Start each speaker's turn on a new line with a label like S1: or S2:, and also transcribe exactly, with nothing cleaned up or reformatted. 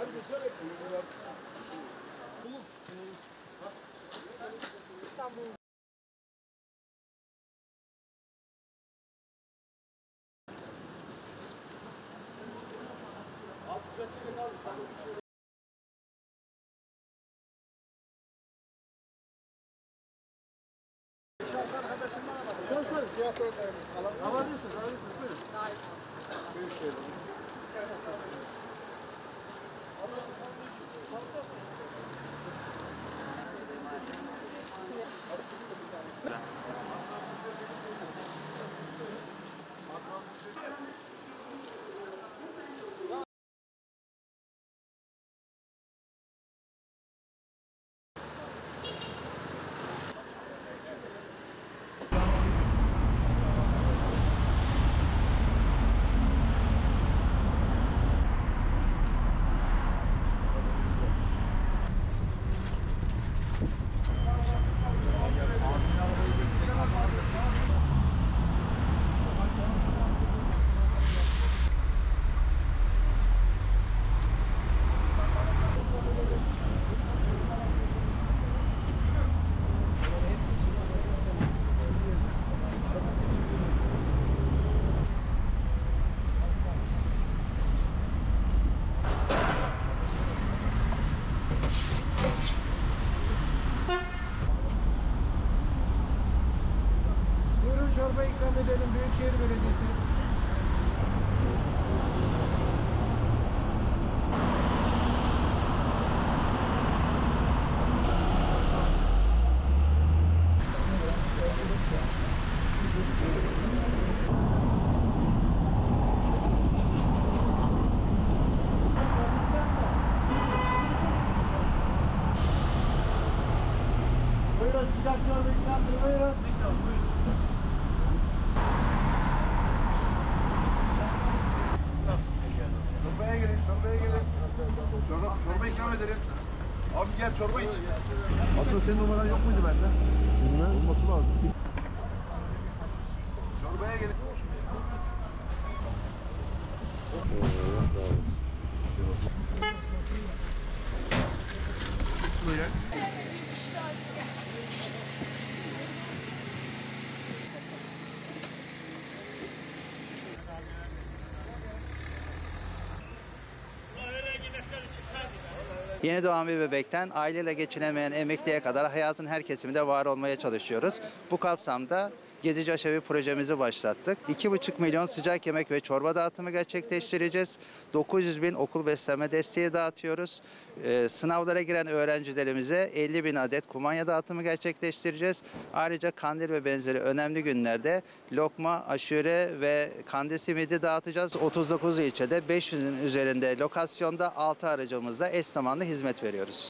S1: İstanbul.
S2: Arkadaşım var ama. Söyle söyle. Tiyatro odayımız. Alabilirsiniz. Alabilirsiniz. Buyurun. Buyurun şöyle. Çorba ikram edelim Büyükşehir Belediyesi. Buyurun sıcak çorba ikram edin. Buyurun. Çorbaya gelin, çorbaya gelin. Çorba, çorba ikram edelim. Abi gel çorba iç. Aslında senin numaran yok muydu bende? Bilmem. Olması lazım. Çorbaya gelin. Buyurun.
S3: Yeni doğan bir bebekten aileyle geçinemeyen emekliye kadar hayatın her kesiminde var olmaya çalışıyoruz. Bu kapsamda Gezici Aşevi projemizi başlattık. iki buçuk milyon sıcak yemek ve çorba dağıtımı gerçekleştireceğiz. dokuz yüz bin okul beslenme desteği dağıtıyoruz. Ee, sınavlara giren öğrencilerimize elli bin adet kumanya dağıtımı gerçekleştireceğiz. Ayrıca kandil ve benzeri önemli günlerde lokma, aşure ve kandil simidi dağıtacağız. otuz dokuz ilçede beş yüzün üzerinde lokasyonda altı aracımızla eş zamanlı hizmet veriyoruz.